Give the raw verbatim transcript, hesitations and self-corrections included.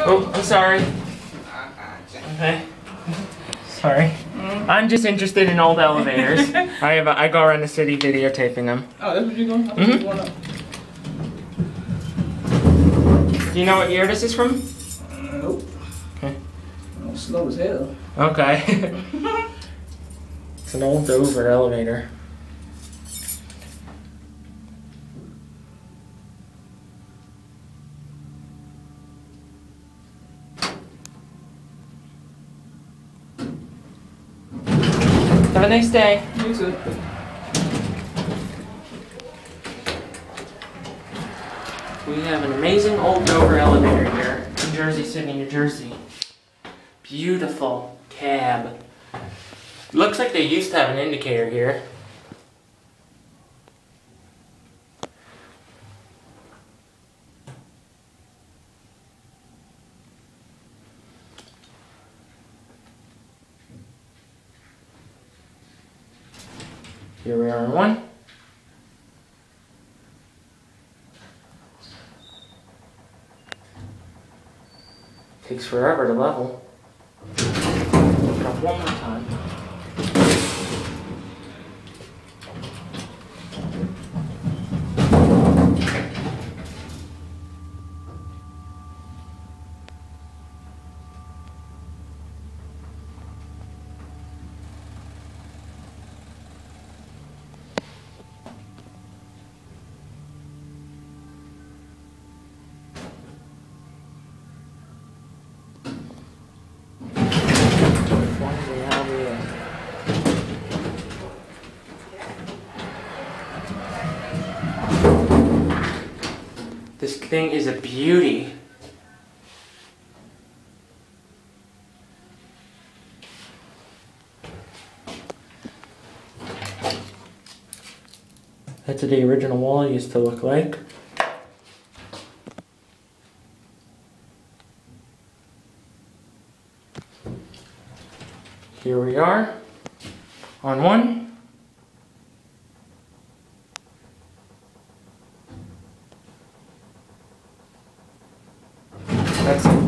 Oh, I'm sorry. Okay. Sorry. Mm. I'm just interested in old elevators. I have a, I go around the city videotaping them. Oh, that's what you're going? Mm-hmm. You going up. Do you know what year this is from? Uh, nope. Okay. I'm slow as hell. Okay. It's an old Dover elevator. Have a nice day. You too. We have an amazing old Dover elevator here in Jersey City, New Jersey. Beautiful cab. Looks like they used to have an indicator here. Here we are in one. Takes forever to level. Drop one more time. This thing is a beauty. That's what the original wall used to look like. Here we are on one. That's